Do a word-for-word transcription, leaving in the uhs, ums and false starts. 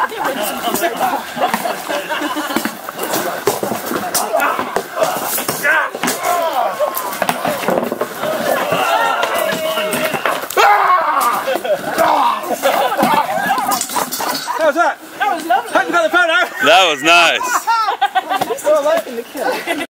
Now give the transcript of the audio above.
How was that? That was lovely. Hope you got the photo. That was nice. Still liking the kill.